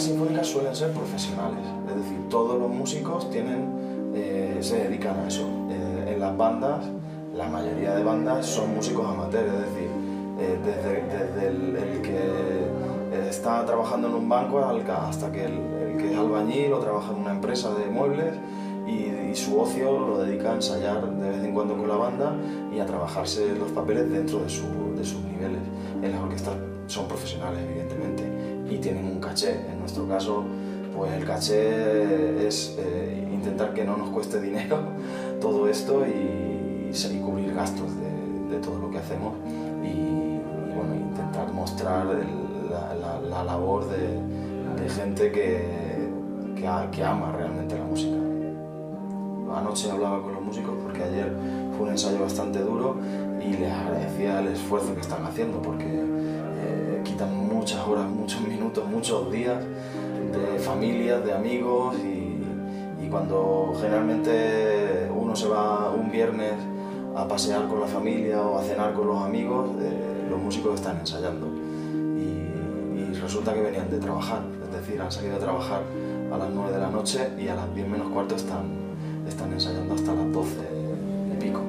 sinfónicas suelen ser profesionales, es decir, todos los músicos se dedican a eso. En las bandas, la mayoría de bandas son músicos amateurs, es decir, desde el que está trabajando en un banco hasta que el que es albañil o trabaja en una empresa de muebles y su ocio lo dedica a ensayar de vez en cuando con la banda y a trabajarse los papeles dentro de sus niveles. En las orquestas son profesionales, evidentemente, y tienen un caché. En nuestro caso, pues el caché es intentar que no nos cueste dinero todo esto y cubrir gastos de todo lo que hacemos y bueno, intentar mostrar la labor de gente que ama realmente la música. Anoche hablaba con los músicos porque ayer fue un ensayo bastante duro y les agradecía el esfuerzo que están haciendo porque quitan muchas horas, muchos minutos, muchos días de familias, de amigos y cuando generalmente uno se va un viernes a pasear con la familia o a cenar con los amigos, los músicos están ensayando y resulta que venían de trabajar, es decir, han salido a trabajar a las 9 de la noche y a las 10 menos cuarto están ensayando hasta las 12 y pico.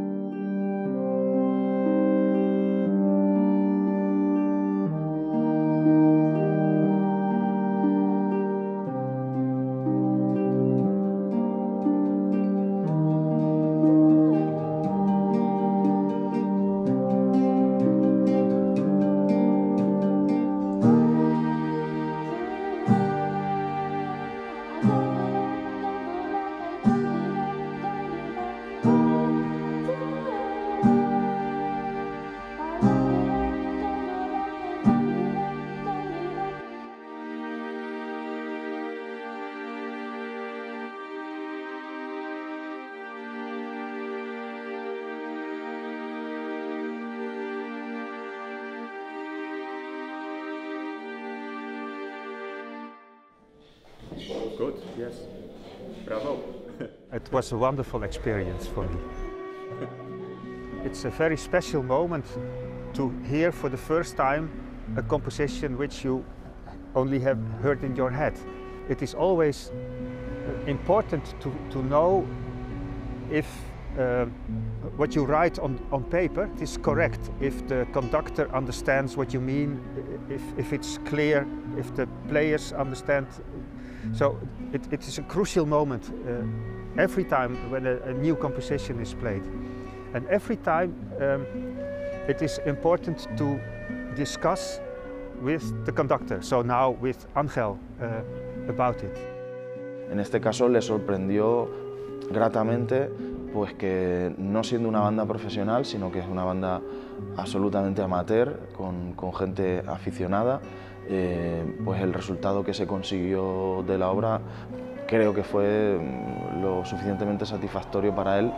Good, yes. Bravo. It was a wonderful experience for me. It's a very special moment to hear for the first time a composition which you only have heard in your head. It is always important to know if what you write on paper is correct, if the conductor understands what you mean, if it's clear, if the players understand. So it is a crucial moment every time when a new composition is played. And every time it is important to discuss with the conductor, so now with Ángel, about it. En este caso le sorprendió gratamente pues que no siendo una banda profesional, sino que es una banda absolutamente amateur, con gente aficionada, pues el resultado que se consiguió de la obra creo que fue lo suficientemente satisfactorio para él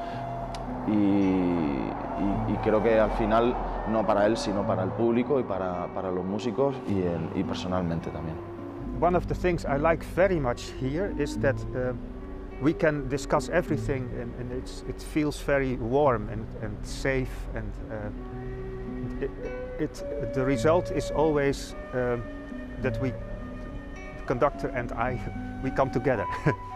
y creo que al final, no para él, sino para el público y para los músicos y personalmente también. One of the things I like very much here is that we can discuss everything and it feels very warm and safe and the result is always that the conductor and we come together.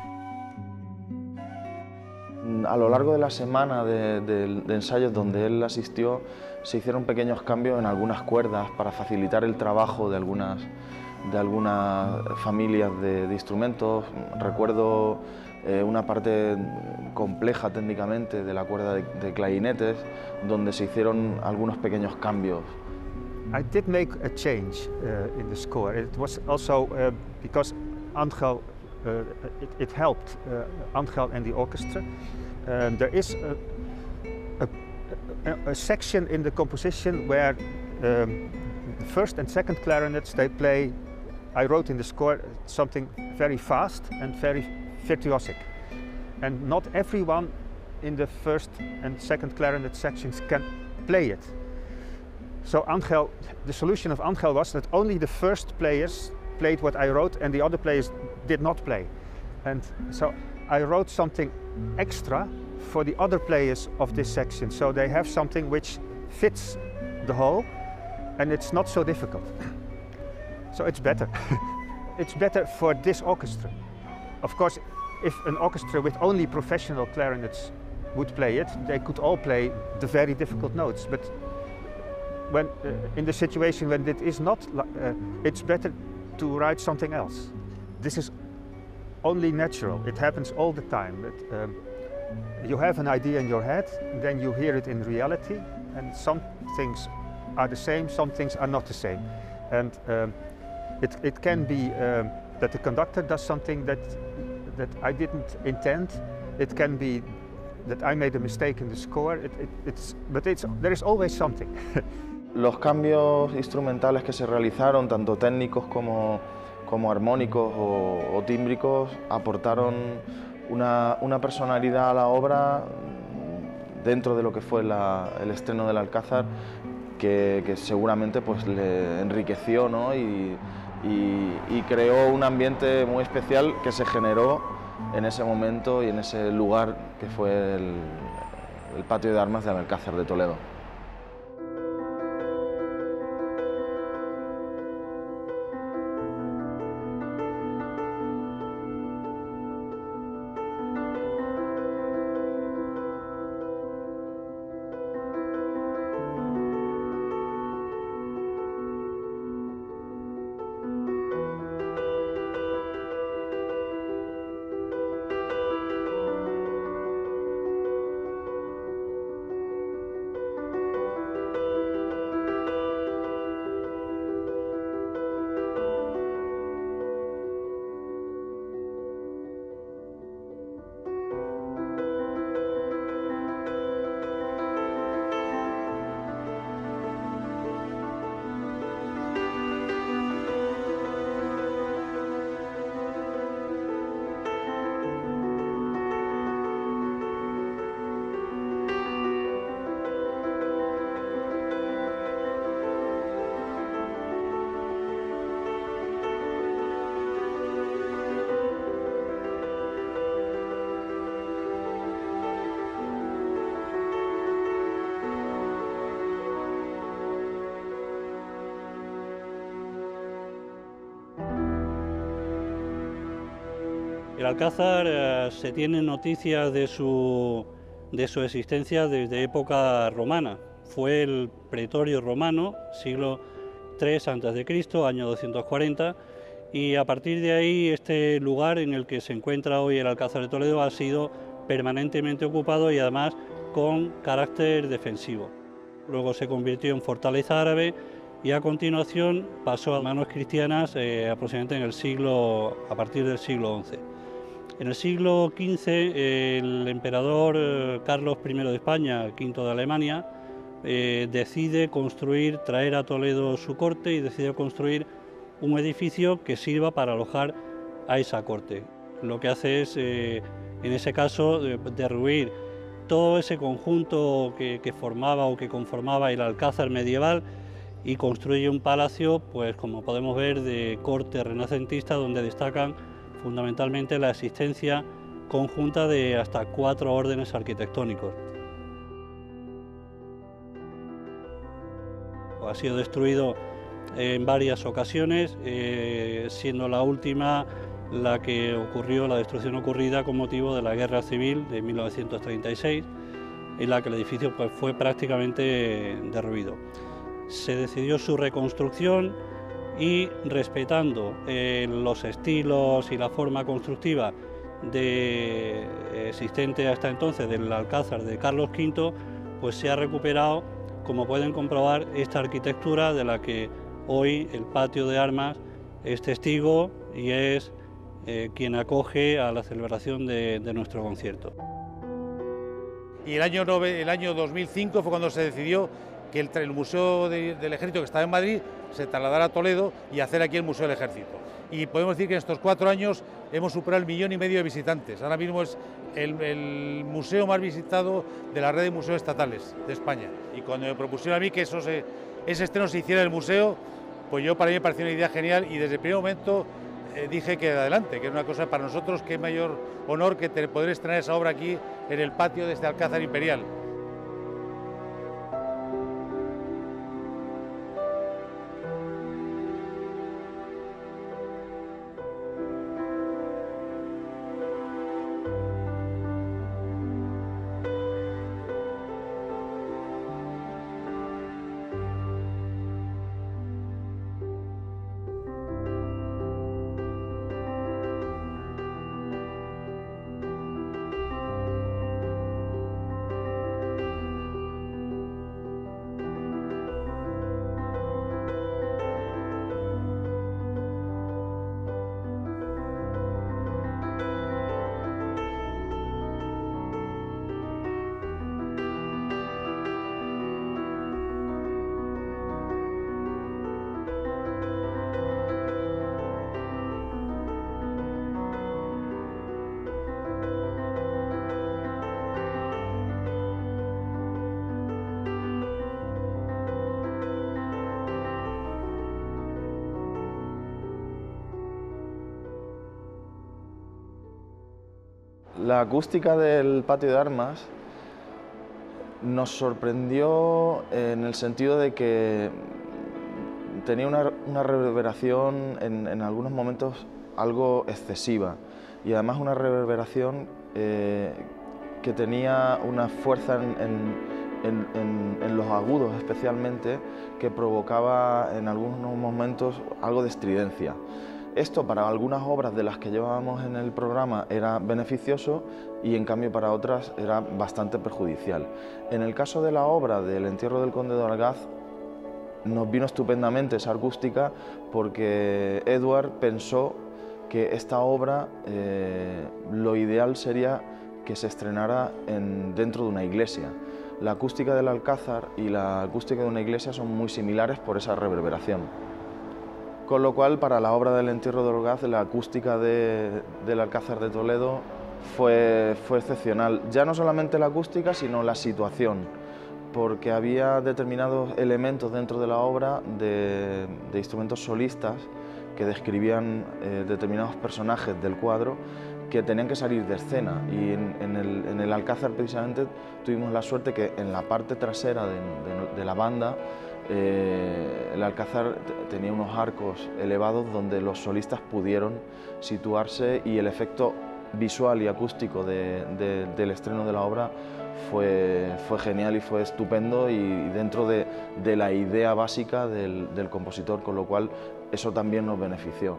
A lo largo de la semana de ensayos donde él asistió, se hicieron pequeños cambios en algunas cuerdas para facilitar el trabajo de algunas familias de instrumentos. Recuerdo una parte compleja técnicamente de la cuerda de clarinetes, donde se hicieron algunos pequeños cambios. I did make a change in the score. It was also because Ángel, it helped Ángel and the orchestra. There is a section in the composition where the first and second clarinets, they play, I wrote in the score, something very fast and very virtuosic. And not everyone in the first and second clarinet sections can play it. So Ángel, the solution of Ángel was that only the first players played what I wrote and the other players did not play. And so I wrote something extra for the other players of this section, so they have something which fits the whole and it's not so difficult. So it's better. it's better for this orchestra. Of course, if an orchestra with only professional clarinets would play it, they could all play the very difficult notes. But when in the situation when it is not, it's better to write something else. This is only natural. It happens all the time. But, you have an idea in your head, then you hear it in reality, and some things are the same, some things are not the same. And it can be that the conductor does something that I didn't intend. It can be that I made a mistake in the score. There is always something. Los cambios instrumentales que se realizaron, tanto técnicos como armónicos o tímbricos, aportaron una personalidad a la obra dentro de lo que fue el estreno del Alcázar, que seguramente pues le enriqueció, ¿no? y creó un ambiente muy especial que se generó en ese momento y en ese lugar que fue el patio de armas del Alcázar de Toledo. El Alcázar se tiene noticias de su existencia desde época romana. Fue el pretorio romano, siglo III a.C., año 240, y a partir de ahí este lugar en el que se encuentra hoy el Alcázar de Toledo ha sido permanentemente ocupado y además con carácter defensivo. Luego se convirtió en fortaleza árabe y a continuación pasó a manos cristianas aproximadamente a partir del siglo XI. En el siglo XV el emperador Carlos I de España, V de Alemania, decide traer a Toledo su corte y decide construir un edificio que sirva para alojar a esa corte. Lo que hace es, en ese caso, derruir todo ese conjunto que formaba o que conformaba el Alcázar medieval y construye un palacio, pues como podemos ver, de corte renacentista, donde destacan fundamentalmente la existencia conjunta de hasta 4 órdenes arquitectónicos. Ha sido destruido en varias ocasiones, siendo la última la destrucción ocurrida con motivo de la Guerra Civil de 1936, en la que el edificio pues, fue prácticamente derruido. Se decidió su reconstrucción y, respetando los estilos y la forma constructiva existente hasta entonces del Alcázar de Carlos V, pues se ha recuperado, como pueden comprobar, esta arquitectura de la que hoy el patio de armas es testigo y es quien acoge a la celebración de nuestro concierto. Y el año 2005 fue cuando se decidió que el Museo del Ejército, que estaba en Madrid, se trasladara a Toledo y hacer aquí el Museo del Ejército. Y podemos decir que en estos 4 años hemos superado el 1,5 millones de visitantes. Ahora mismo es el museo más visitado de la red de museos estatales de España. Y cuando me propusieron a mí que ese estreno se hiciera en el museo, pues para mí me pareció una idea genial y desde el primer momento dije que adelante, que es una cosa para nosotros que es mayor honor que poder estrenar esa obra aquí en el patio de este Alcázar Imperial. La acústica del patio de armas nos sorprendió en el sentido de que tenía una reverberación en algunos momentos algo excesiva y además una reverberación que tenía una fuerza en los agudos especialmente, que provocaba en algunos momentos algo de estridencia. Esto para algunas obras de las que llevábamos en el programa era beneficioso y en cambio para otras era bastante perjudicial. En el caso de la obra del entierro del conde de Orgaz nos vino estupendamente esa acústica porque Edward pensó que esta obra lo ideal sería que se estrenara dentro de una iglesia. La acústica del Alcázar y la acústica de una iglesia son muy similares por esa reverberación. Con lo cual, para la obra del entierro de Orgaz, la acústica del Alcázar de Toledo fue excepcional. Ya no solamente la acústica, sino la situación, porque había determinados elementos dentro de la obra de instrumentos solistas que describían determinados personajes del cuadro que tenían que salir de escena, y en el Alcázar precisamente tuvimos la suerte que en la parte trasera de la banda el Alcázar tenía unos arcos elevados donde los solistas pudieron situarse y el efecto visual y acústico del estreno de la obra fue genial y fue estupendo y dentro de la idea básica del compositor, con lo cual eso también nos benefició.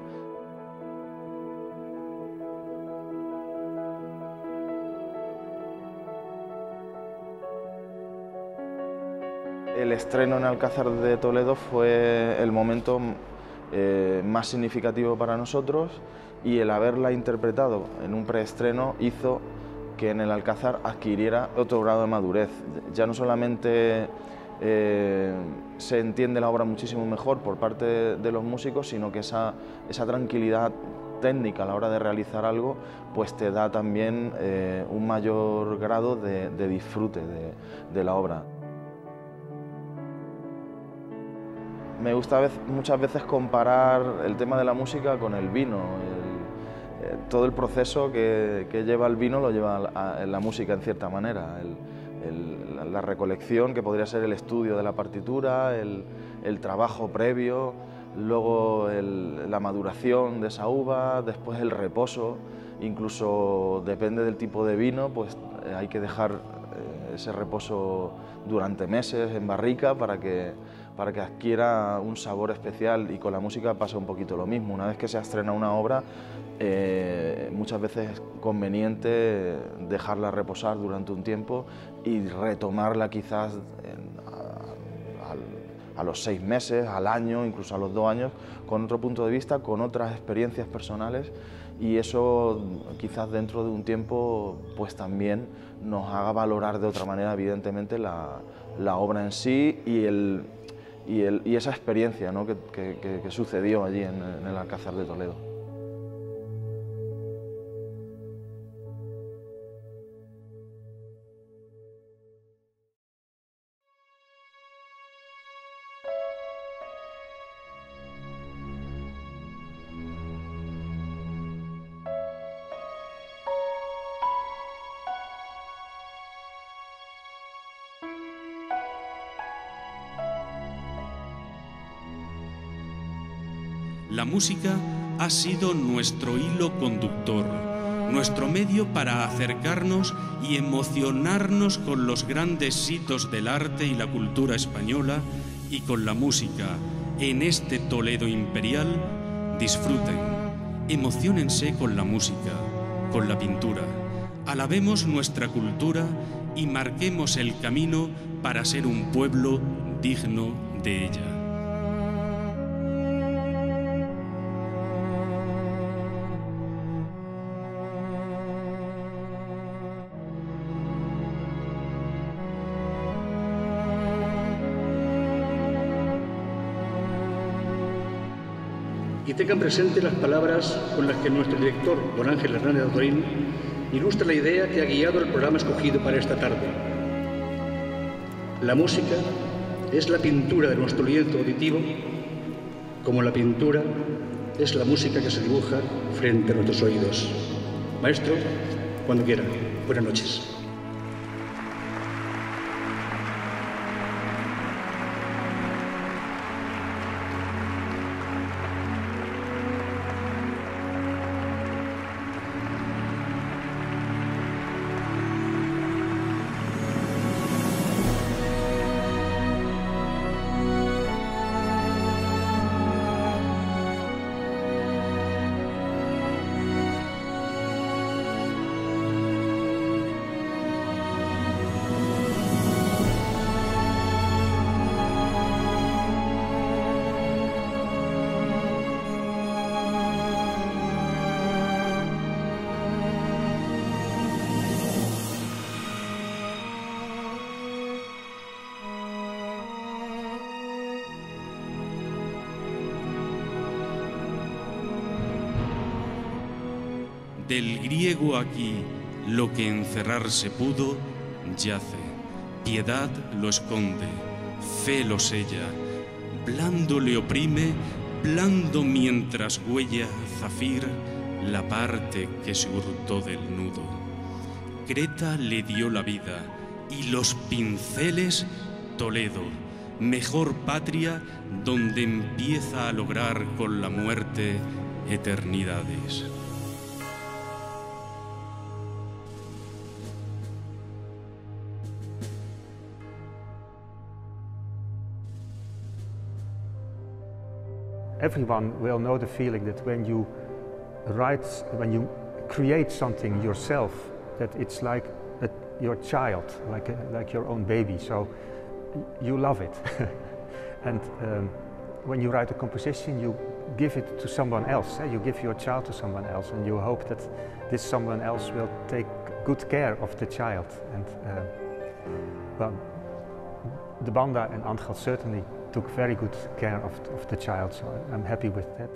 El estreno en Alcázar de Toledo fue el momento más significativo para nosotros y el haberla interpretado en un preestreno hizo que en el Alcázar adquiriera otro grado de madurez. Ya no solamente se entiende la obra muchísimo mejor por parte de los músicos, sino que esa tranquilidad técnica a la hora de realizar algo pues te da también un mayor grado de disfrute de la obra. Me gusta muchas veces comparar el tema de la música con el vino. Todo el proceso que lleva el vino lo lleva la música en cierta manera. La recolección, que podría ser el estudio de la partitura, el trabajo previo, luego la maduración de esa uva, después el reposo. Incluso depende del tipo de vino, pues hay que dejar ese reposo durante meses en barrica para que adquiera un sabor especial, y con la música pasa un poquito lo mismo. Una vez que se estrena una obra, muchas veces es conveniente dejarla reposar durante un tiempo y retomarla quizás a los 6 meses, al año, incluso a los 2 años, con otro punto de vista, con otras experiencias personales, y eso quizás dentro de un tiempo pues también nos haga valorar de otra manera evidentemente la obra en sí y esa experiencia, ¿no?, que sucedió allí en el Alcázar de Toledo. La música ha sido nuestro hilo conductor, nuestro medio para acercarnos y emocionarnos con los grandes hitos del arte y la cultura española, y con la música en este Toledo imperial. Disfruten, emociónense con la música, con la pintura, alabemos nuestra cultura y marquemos el camino para ser un pueblo digno de ella. Y tengan presente las palabras con las que nuestro director, don Ángel Hernández Azorín, ilustra la idea que ha guiado el programa escogido para esta tarde. La música es la pintura de nuestro lienzo auditivo, como la pintura es la música que se dibuja frente a nuestros oídos. Maestro, cuando quiera. Buenas noches. Del griego aquí, lo que encerrarse pudo, yace. Piedad lo esconde, fe lo sella, blando le oprime, blando mientras huella Zafir la parte que se hurtó del nudo. Creta le dio la vida y los pinceles Toledo, mejor patria donde empieza a lograr con la muerte eternidades. Everyone will know the feeling that when you create something yourself, that it's like your child, like your own baby. So you love it. And when you write a composition, you give it to someone else. You give your child to someone else, and you hope that this someone else will take good care of the child. And well, the Banda and Angel certainly took very good care of the child, so I'm happy with that.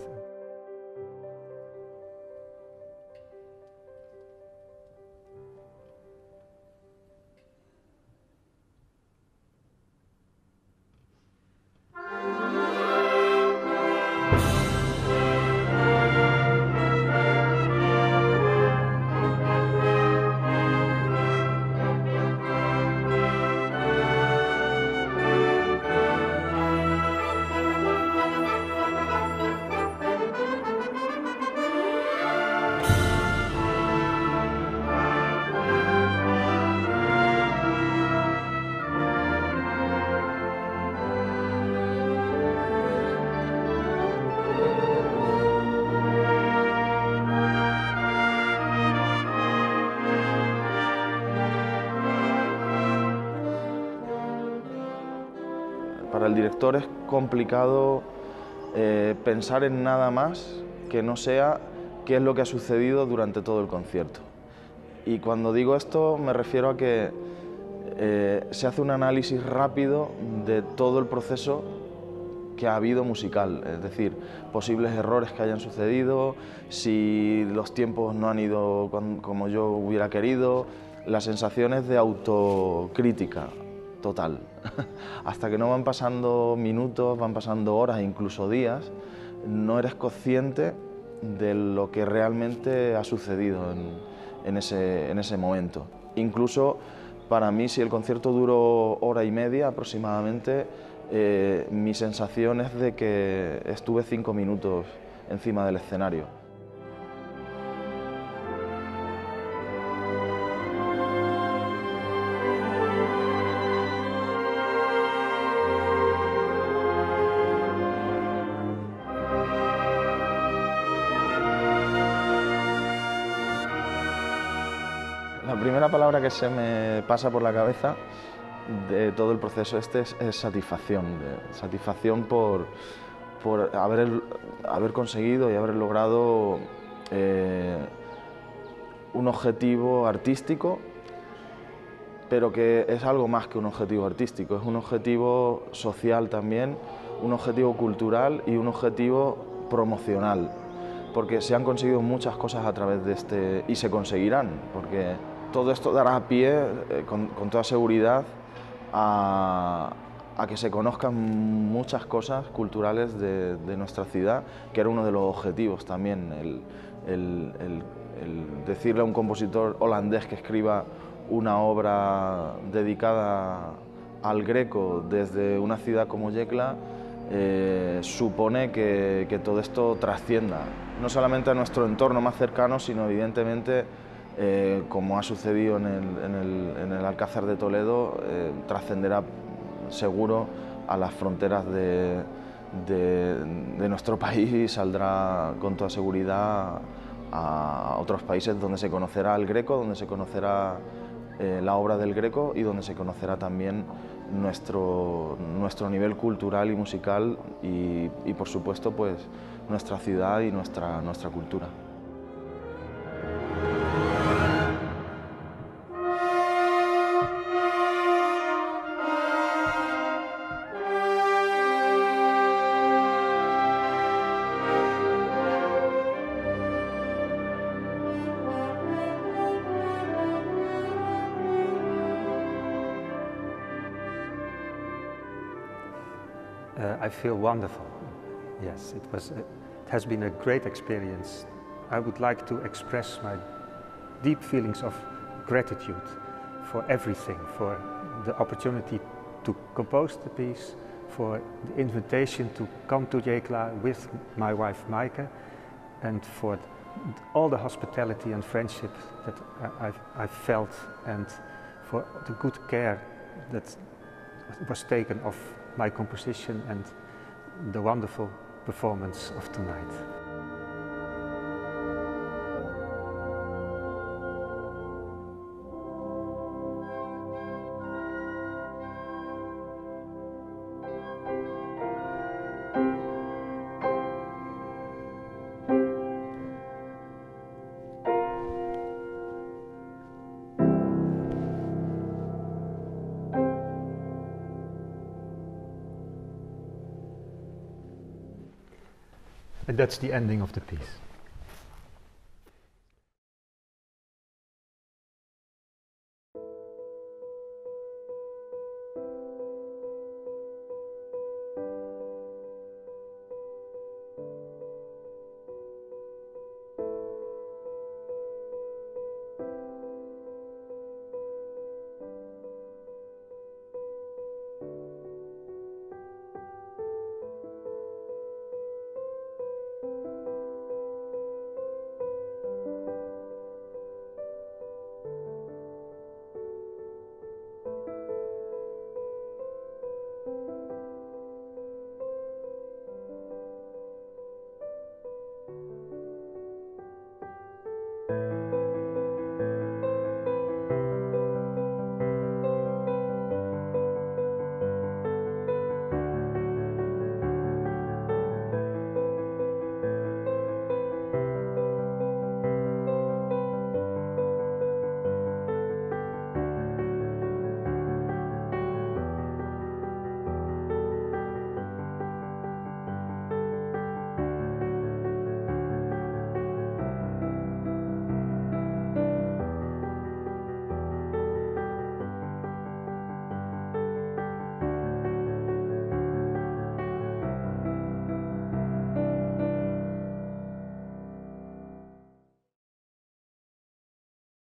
Para el director es complicado pensar en nada más que no sea qué es lo que ha sucedido durante todo el concierto. Y cuando digo esto me refiero a que se hace un análisis rápido de todo el proceso que ha habido musical, es decir, posibles errores que hayan sucedido, si los tiempos no han ido como yo hubiera querido, las sensaciones de autocrítica total. Hasta que no van pasando minutos, van pasando horas e incluso días, no eres consciente de lo que realmente ha sucedido en ese momento. Incluso para mí, si el concierto duró hora y media aproximadamente, mi sensación es de que estuve 5 minutos encima del escenario. La primera palabra que se me pasa por la cabeza de todo el proceso es satisfacción. Satisfacción por haber conseguido y haber logrado un objetivo artístico, pero que es algo más que un objetivo artístico, es un objetivo social también, un objetivo cultural y un objetivo promocional, porque se han conseguido muchas cosas a través de este, y se conseguirán, porque todo esto dará pie, con toda seguridad, a que se conozcan muchas cosas culturales de nuestra ciudad, que era uno de los objetivos también, el El decirle a un compositor holandés que escriba una obra dedicada al Greco desde una ciudad como Yecla supone que todo esto trascienda, no solamente a nuestro entorno más cercano, sino evidentemente, como ha sucedido en el Alcázar de Toledo, trascenderá seguro a las fronteras de nuestro país y saldrá con toda seguridad a otros países donde se conocerá el Greco, donde se conocerá la obra del Greco y donde se conocerá también nuestro nivel cultural y musical y por supuesto pues nuestra ciudad y nuestra cultura. I feel wonderful. Yes, it has been a great experience. I would like to express my deep feelings of gratitude for everything, for the opportunity to compose the piece, for the invitation to come to Yecla with my wife Maaike, and for all the hospitality and friendship that I felt, and for the good care that was taken of my composition and the wonderful performance of tonight. And that's the ending of the piece.